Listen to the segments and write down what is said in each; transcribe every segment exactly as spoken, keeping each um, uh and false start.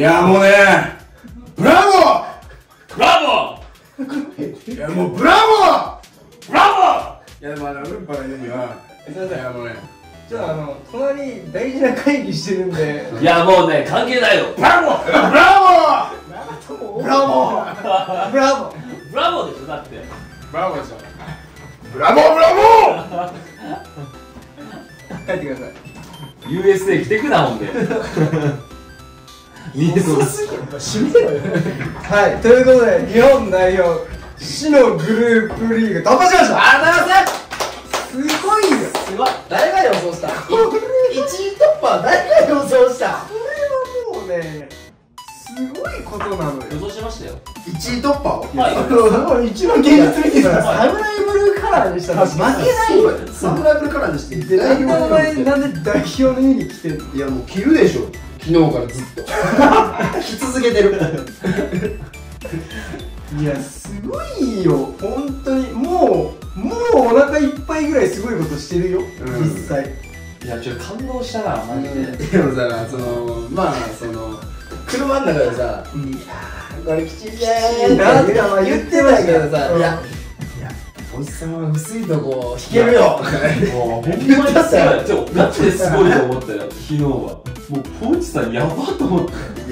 いやもうね、ブラボーブラボいやもうブラボーーブラいやでもあのウンパが言うには、すいません、あのね、 じゃああの隣に大事な会議してるんで。 ボー。いやもうね関係ないよ。ブラボーブラボーブラボーブラボーブラボーでしょだって。 ブラボーでしょ。ブラボーブラボー帰ってください。 ユーエスエー 来てくなほんで。見てそう。 閉めろよ。はい、ということで日本代表死のグループリーグ突破しました。 ありがとうございます。 すごいよ。 すごい。 誰が予想した？いちい突破誰が予想した？ これはもうね、すごいことなのよ。 予想しましたよ。 いちい突破を？ はい。 一番現実見てたらサムライブルーカラーにしたら負けないよ。 サムライブルカラーにしてで、なんでお前なんで代表の家に来てんの？ いやもう着るでしょ。昨日からずっと着続けてる。 いや、すごいよ、本当に。もうもうお腹いっぱいぐらいすごいことしてるよ、 うん実際。 いやちょっと感動したなマジで。 でもさ、そのまあその車の中でさ、いやーこれきちいねーって言ってたけどさ、いやおじさんは薄いとこ弾けるよ。 もうほんまにすごい。ちょガチですごいと思ったよ昨日は。もうポーチさんやばと思って。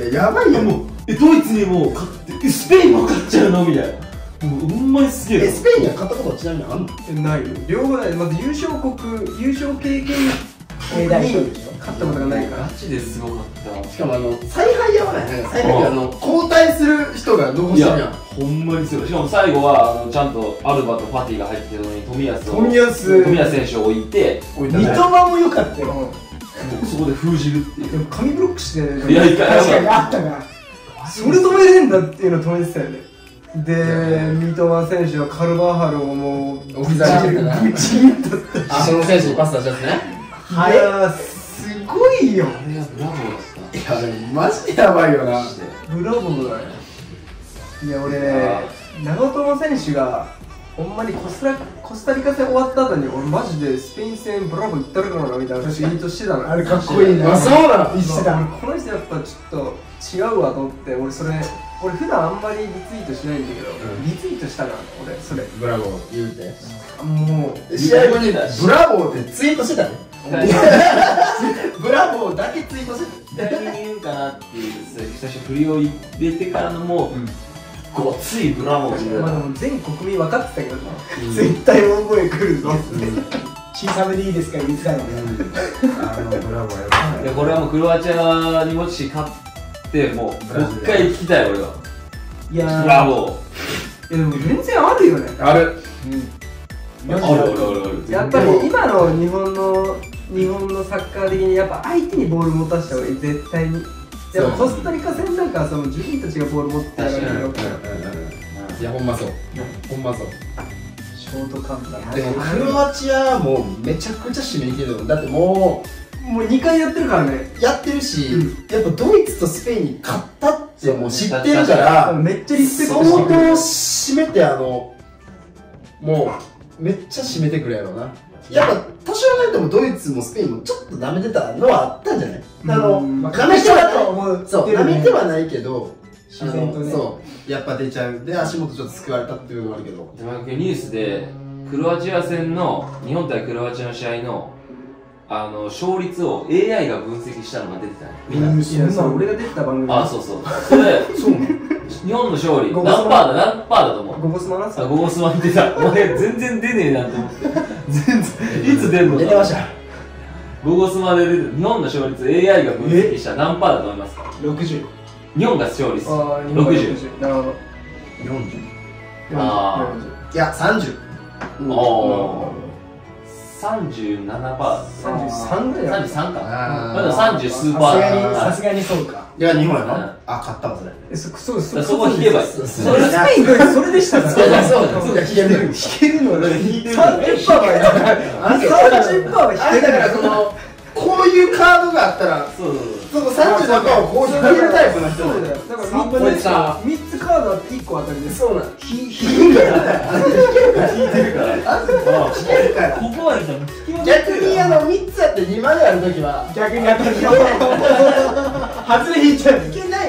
いややばいよ。 もうえドイツにも勝ってえスペインも勝っちゃうのみたいな。もうほんまにすげえ。 えスペインには勝ったことちなみにあんの？ ないよ、両方ない。まず優勝国、優勝経験国に勝ったことがないから。 ガチですごかった。 しかもあの采配やばない。なんか采配があの交代する人が残してるやん。 ほんまにすごい。しかも最後はあのちゃんとアルバとファティが入ってるのに冨安を冨安冨安選手を置いて三笘も良かったよ。 もうそこで封じるっていう。 でも紙ブロックしていやいや確かにあったから、それ止めれんだっていうのを止めてたよね。で、三笘選手はカルバーハルをもう置き去りにしてたな。 ブチンと。 あ、その選手にパス出したやつね。 いやー、すごいよ。 あれがブラボーだった。 いやでもマジでやばいよな。 ブラボーだよ。いや、俺ね、長友選手がほんまにコスタコスタリカ戦終わった後に俺マジでスペイン戦ブラボーいったるからなみたいなツイートしてたの。あれかっこいいな。 あ、そうなの。 言ってた。この人やっぱちょっと違うわと思って、俺それ俺普段あんまりリツイートしないんだけど、 うんリツイートしたから俺それブラボー言うて。 もう試合後にブラボーってツイートしてたね。ブラボーだけツイートしてた。 誰に言うかなっていう最初振りを入れてからのもうごついブラボーっていう。 まあでも全国民分かってたけどな、絶対大声来るぞって小さめでいいですから言ってたの。 あのブラボーやばい。 いやこれはもうクロアチアにもし勝ってもうもう一回聞きたい俺は。 いやーブラボー。 いやでも全然あるよね。 ある。 あるあるあるある。 やっぱり今の日本の日本のサッカー的にやっぱ相手にボール持たせた方がいい、絶対に。やっぱコスタリカ戦なんかその自分たちがボール持ってやられるよ。 いやほんまそう。ほんまそう。 ショートカウンター。 でもクロアチアもめちゃくちゃ締めに来てるもん。だってももうにかいやってるからね。 うやってるし、 うんやっぱドイツとスペインに勝ったってもう知ってるからめっちゃリスペクト相当してくれる。 締めて、あのもうめっちゃ締めてくれやろうな。やっぱ多少なりともドイツもスペインもちょっと舐めてたのはあったんじゃない？あのうん舐めてはないと思う。 そう舐めてはないけど、 自然とね。 そうやっぱ出ちゃうで足元ちょっと救われたっていうのがあるけど。 でもニュースでクロアチア戦の日本対クロアチアの試合のあの勝率を エーアイ が分析したのが出てたね。みんな。 いや、そう俺が出てた番組。 あ、そうそう。それそうなの。 日本の勝利ゴゴスマ何パーだ何パーだと思う。 ゴゴスマナスあ、ゴゴスマン出た。お前全然出ねえなと思って。全然いつ出んのか。 出てました。 ゴゴスマで出てる日本の勝率 エーアイ が分析したら何パーだと思いますか？ ろくじゅう。 日本が勝率ああ、 ろくじゅう。 なるほど。 よんじゅう。 あいやさんじゅう。 おーさんじゅうななパーさんじゅうさんぐらい。 さんじゅうさんか。 あーまださんじゅう数パーださすがにそうか。 いや日本やうんな。あ勝ったわそれ。 え、そ、そう、 そそこ引けばいい。 そうそれスペインドイツそれでしたから。 そうだそうだそうだ引ける。 引けるのね。 引いてるさんじゅっパーセントはあさんじゅっパーセントは引ける。 あれだからそのこういうカードがあったらそうそうそのさんじゅうのパーをこう引けるタイプの人そうだよ。だから三分の一だみっつカードあっていっこ当たりです。 そうなん引ひ、引くから。 引いてるから。 あんた引けるからここまで来たら引きま逆にあのみっつあってにまいあるときは逆に当たり。外れ引いちゃう。 引けないの。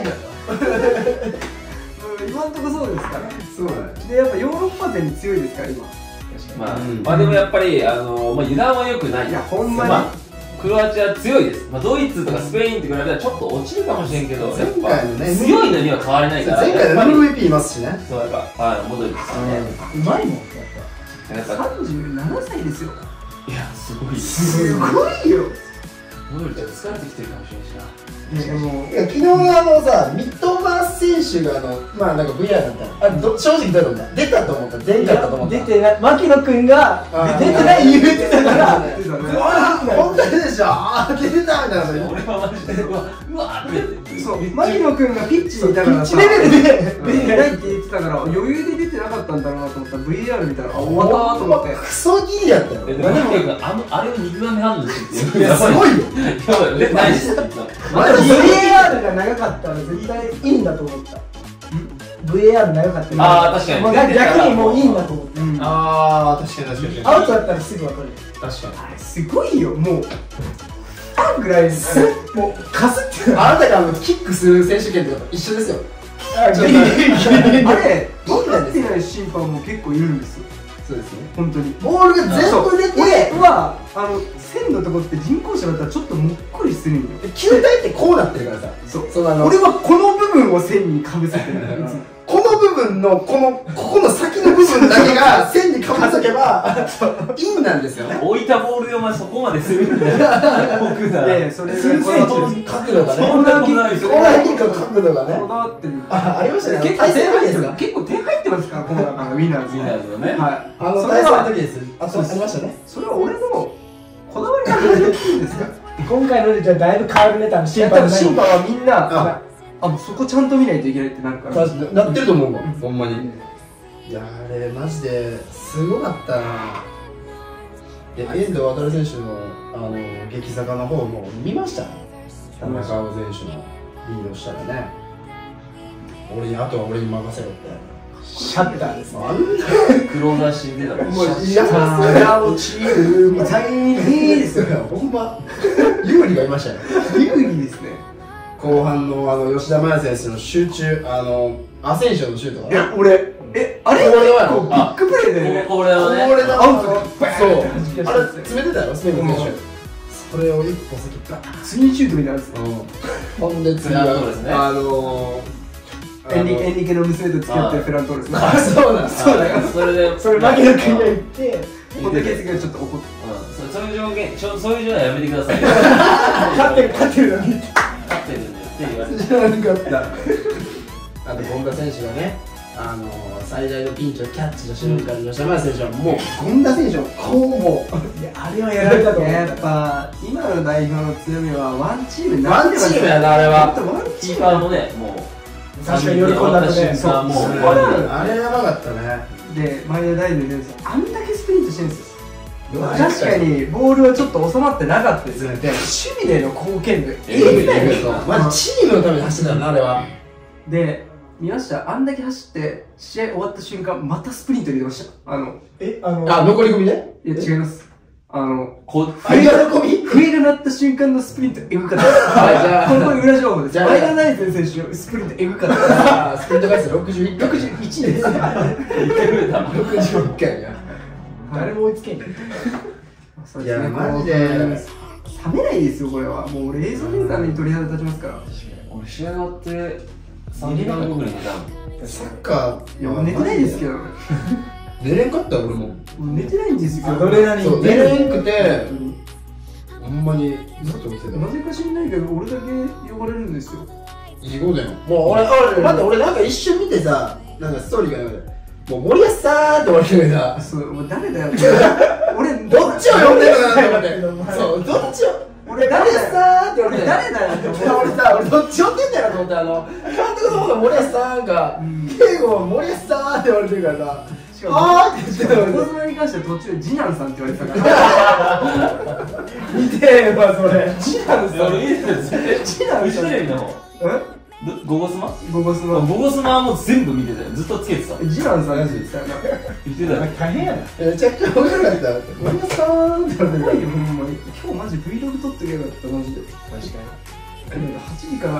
今んとこそうですから。 そうだね。 でやっぱヨーロッパ勢に強いですから今。 まあ、 うんまあでもやっぱりあの、まあ、油断は良くない。 いやほんまに、 まあ、クロアチア強いです。まあ、ドイツとかスペインと比べたらちょっと落ちるかもしれんけど、やっ前ぱ回のね強いのには変わりないから。 前回のやっぱエムブりイピー いますしね。 そうやっぱ、はい、モドリッチさんね。 うまいもんやっやっぱ、 さんじゅうななさいですよ。 いや、すごい。 すごいよ。 モドリッチは疲れてきてるかもしれないしな。 いやもういや昨日のあのさ、三笘選手があの、まあなんか ブイアール だったのあれど正直どうだった出たと思った出んかったと思った出てない牧野君があー出てない言うてたから出てたねうわー本当にでしょあー出てたみたいなそれ俺はマジで、うわ、うわって言って。 そう牧野君がピッチにいたからさ、 ピッチレベルで出てないって言ってたから余裕で出てなかったんだろうなと思ったら ブイアール 見たらあ終わったーと思って。 クソギリやったよえ、でも、マキ君、あの、あれを肉眼で反応していやすごいよやばい、出てないですって言ってた。 また ブイエーアール が長かったら絶対いいんだと思った ブイエーアール 長かったらあー確かにもう逆にもういいんだと思ったうんあー確かに確かにアウトだったらすぐ分かる確かにあれすごいよもうあんぐらいもうかすってあなたがあのキックする選手権とか一緒ですよあちょっとあれ分かってない審判も結構いるんですよそうですね本当に。 ボールが全部出て俺はあの線のとこって人工芝だったらちょっともっこりするんよ。 球体ってこうなってるからさそうそのあの俺はこの部分を線にかぶせてるんだよいつも。 この部分のこのここの先の部分だけが線にかぶせとけばインなんですよね置いたボールでお前そこまでするんだよ。僕なら。 いやいやそれぐらい数センチこ角度がねそんなことないですよこの辺の角度がねだわってる。 あありましたね結構対点入ってる戦の時ですか結構点入ってますからこの中のウィナーズウィナーズのねはい。 あのそれは対戦の時ですあそうありましたねそれは俺のこだわりが始まってるんですから。 今回のでじゃあだいぶ変わるね多分審いや多分判の審判はみんなああもうそこちゃんと見ないといけないってなるから。 なってると思うわほんまにいやあれマジですごかったな。いや遠藤航選手のあの激坂の方も見ました田中碧選手のリードしたらね俺にあとは俺に任せろってシャッターですねあんなクローザー死んでたもん。 もういや空落ちるみたいにですよ。 ほんま有利がいましたよ有利ですね。 後半のあの吉田麻也選手の集中あのアセンションのシュートがいや俺えあれこれはこうビッグプレーだよね。 これはね。 これだアウトがバそうーンって弾き出したあれやつ詰めてたよスペインの選手それを一歩先っツインシュートみたいなやつ。 ほんで次フェラントーはレスねあのーエンリエンリケの娘と付き合ってるフェラントーレス。 あそうなんそうだよ。 それで。 それ牧野君が言ってポッドキャストがちょっと怒って。 うん、そそういう条件、ちょそういう条件はやめてください。 勝ってる勝ってるのに勝ってるんだよって言われて。 知らなかったあと権田選手がねあのー、最大のピンチをキャッチした瞬間に吉田麻也選手はもう権田選手をこうもいやあれはやられたと思うやっぱ今の代表の強みはワンチームワンチームやなあれはほんとワンキーチームパーもね、もう。 確かに喜んだとねそう、もうそう終わりだ。 あれやばかったねで前田大然選手あんだけスプリントしてるんですよ。 確確かにボールはちょっと収まってなかったですよね。で守備での貢献度えぐいえぐいえぐいマジチームのために走ってたなあれはで見ましたあんだけ走って試合終わった瞬間またスプリント入れてましたあのえあのあ残り組ねいや違いますあのこあれが残り笛が鳴った瞬間のスプリントエグかったあじゃあここに裏情報ですじゃあ前田大然選手のスプリントエグかったあスプリント回数ろくじゅういっろくじゅういちです一回増えた。 ろくじゅういっかいや誰も追いつけんねそうですねいやマジで冷めないですよこれはもう俺映像見るために鳥肌立ちますから俺試合終わってさんじかんごぐらい寝たの。 サッカーいや寝てないですけど寝れんかった俺も寝てないんですよアドレナリンそう寝れんくて本当にほんまにずっと起きてたなぜか知んないけど俺だけ呼ばれるんですよいいことだよもう俺俺待って俺なんか一瞬見てさなんかストーリーが流れてもう森保さーって言われてるさそうもう誰だよ俺どっちを呼んでるかなと思ってそうどっちを俺誰誰だよさーって言われ俺て誰だよって思いや俺さ俺どっち呼んでんだよなと思ってあの監督の方が森保さんかうん敬吾は森保さーって言われてるからさしかもあーって言ってた横綱に関しては途中次男さんって言われてたから見てえわそれ次男さん俺見てたんです次男さんフジテレビの方。 えどゴゴスマゴゴスのゴゴスマはもう全部見てたよ。ずっとつけてた。 次男さんって言ってたよな言ってたよ。 大変やなめちゃくちゃ面白かった森保さーって言われてるから怖いよほんまに今日マジ Vlog 撮ってけばよかったマジで確かはちじから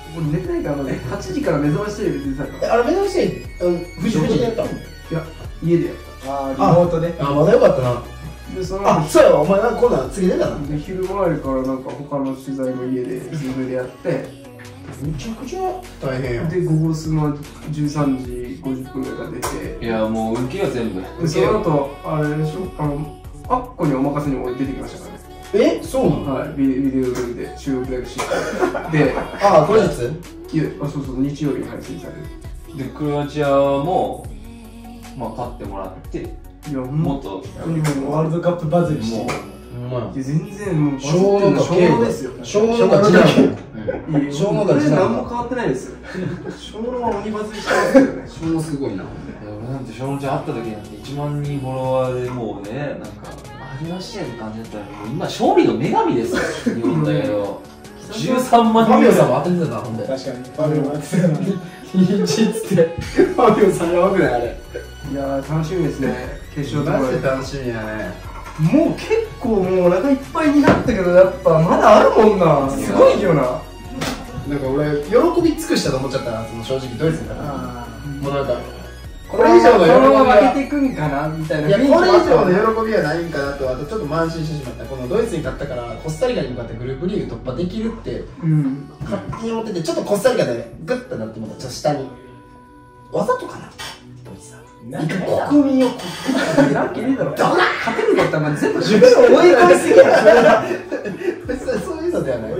俺寝てないからね、はちじから目覚ましテレビ出てたかえ、 ら。 あれ目指してうん富士富士でやったの？ いや、家でやっああ、リモートで。 あ、まだよかったな。 た。で、そのあ、そうやわ、お前なんか今度は次出たな。 で昼前からなんか他の取材も家でズームでやってめちゃくちゃ大変やん。 で午後数のじゅうさんじごじゅっぷんぐらいが出ていやもう受けよ全部。 でその後あれでしょ、あのアッコにお任せに俺出てきましたからね。 え、そうなの？ はい、ビデビデオルで収録だけしてで、 あ、後日？ いや、あ、そうそう、日曜日に配信される。 でクロアチアもまあ勝ってもらっていや、 もっと本当にもうワールドカップバズりしてもううまい。 いや全然もう小野が小野ですよ。 小野が次男。 いや、 小野これが次男。 何も変わってないですよ。小野は鬼バズりしてますよね。 小野すごいな。 いや俺なんてショーノちゃん会った時なんていちまんにんフォロワーでもうねなんか味がしてる感じだったらもう今勝利の女神ですよ日本だけどじゅうさんまんファ人ビオさんも当ててたな、ほんで。 確かにファビオもやってたのにいちっつって。ファビオさんやばくないあれ。 いやー、楽しみですね。決勝とかマジで楽しみやね。 もう結構もうお腹いっぱいになったけどやっぱまだあるもんな。すごいよな。 なんか俺、喜び尽くしたと思っちゃったな、その正直ドイツに。 あもうなんか、これ以上の喜びこのまま負は。 けていくんかなみたいないや、 雰囲気これ以上もあったの喜びはないんかなと、あとちょっと慢心してしまった。このドイツに勝ったから、コスタリカに向かってグループリーグ突破できるって、 うん。 勝手に思ってて、ちょっとコスタリカでグッとなってもらった、ちょっと下に。わざとかなドイツさん。 なんか国民をこう、 なわけねえだろ。 どうだ勝てるんだったら全部自分を追い込みすぎやろ。そういうのではない。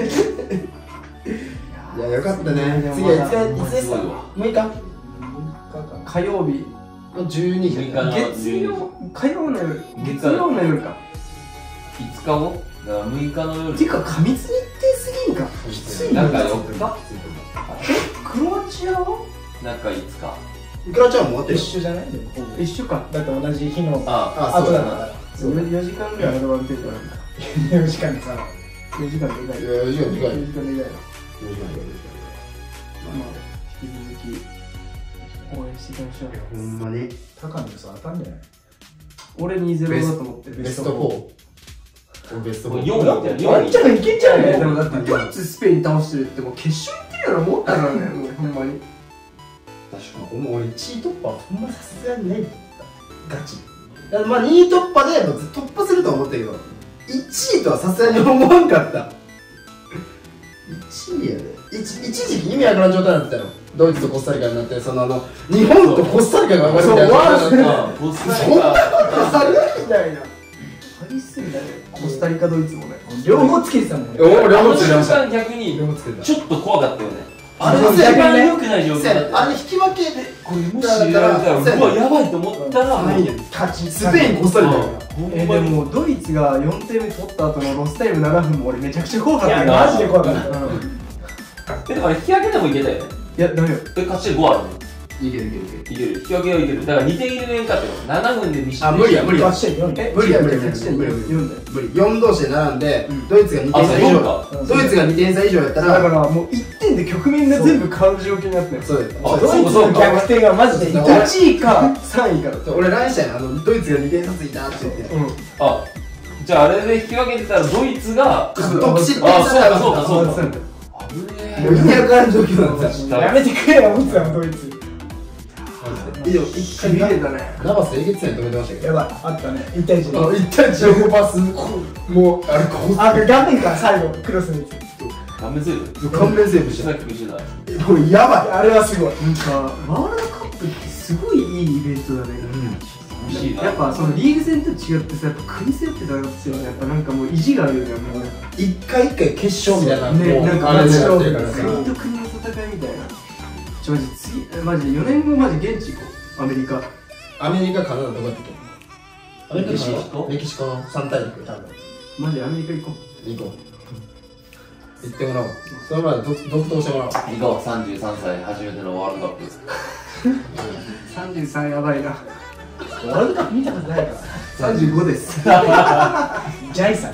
いや、よかったね。次はいつや、いつですか？むいか火曜日。 のじゅうにじ。 むいかの月曜、火曜の夜。 月月曜の夜か。 いつかごだからむいかの夜ていうか過密日程すぎんか。 きついなんかよっかえ、クロアチアはなんかいつかクロアチアも終わってる一緒じゃないでもほぼ一緒か。 だって同じ日のああ、そうだ後だからな。そうだ。いよじかんぐらいアドバンテージあるんだ。 よじかんでさよじかんでかい。 や、時間時間。 よじかんでかいな。 時間まあ、引き続き応援していきましょう。 ほんまに。 高野さん当たんじゃない俺にゼロだと思ってる。 ベストフォー。俺ベストフォー。 よんいってるワンチャンいけちゃうね。 よでもだってドイツ、スペイン倒してるってもう決勝いってるようなもんだからね、もうほんまに。 確かもう俺いちい突破はほんまさすがにないガチ。いやまあにい突破で突破すると思ったけど、いちいとはさすがに思わんかった。いちいやで。一一時期意味わからん状態になってたよ。ドイツとコスタリカになって、そのあの日本とコスタリカが分かれてたそう状態になってあコスタそんなリカことあるみたいな。 激しすぎだね。コスタリカ、ドイツもね。 両方つけてたもんねおお、両あの瞬方つけてました。 間逆に両方つけてた。 ちょっと怖かったよねあれあれ一逆にね番良くない状況そうやねだったあれ引き分けでこれもしやられたらうわやばいと思ったらもう勝ちスペインコスタリカやからほんえ、 まにでもドイツがよんてんめ取った後のロスタイムななふんも俺めちゃくちゃ怖かったよ。 いやマジで怖かったうんえだから引き分けでもいけたよねいや、ダメよ。 で勝ちでごあるねいけるいけるいける。 いける引き分けはいけるだからにてん入れねんかってよななふんでに失点あ無理や無理や勝ち点よんえ、 無理や無理違う違う勝ち点無理よんだよ。 無理よん同士で並んで、 うんドイツがにてんあそう差以上よんかドイツがにてん差以上やっただかららもういってんで局面が全部変わる状況になってる。 そうですあそうそうかそうか逆転がマジで痛いいちいかさんいかだと。 俺 ライン したんやあのドイツがにてん差ついたって言ってうん。 あじゃああれで引き分けてたらドイツが得失点あそう差がかそうかそうかそうか。 危ねもう意味わからん状況なんですよやめてくれよ思ってたのドイツ以上一し回びれたね。 ナバスえげつない止めてましたけどやばいあったねいち対いちであ一対一のパスもうあれこあ画面から最後クロスのやつダメずるう顔面セーブししたたっけしてないもうやばいあれはすごいなんかワールドカップってすごいいいイベントだね。 楽しいなやっぱそのリーグ戦と違ってさ、やっぱ国戦ってだろってよね。やっぱなんかもう意地があるよね。もう一回一回決勝みたいなね、 もうなんかあれでやマジってるからさ国と国の戦いみたいな。ちょマジ次マジよねんごマジ現地行こう。アメリカ。 アメリカカナダどこやったっけアメリカメキシコメキシコの三大陸多分マジアメリカ行こ行こう行ってもらおうその前で続続投してもらおう行こうさんじゅうさんさい初めてのワールドカップう。さんじゅうさんやばいな。 ワールドカップ見たことないからさんじゅうごです。 ジャイさん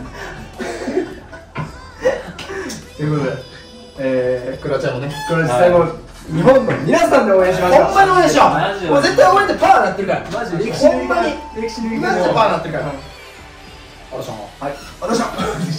ということで、えクロアチアもねー、これ実際も日本の皆さんで応援しましょう。 ほんまに応援しよマジでうもう絶対応援ってパワーなってるからマジ歴史のほんまに歴史のマジでパワーなってるからはい、 あらしゃんはい、私は。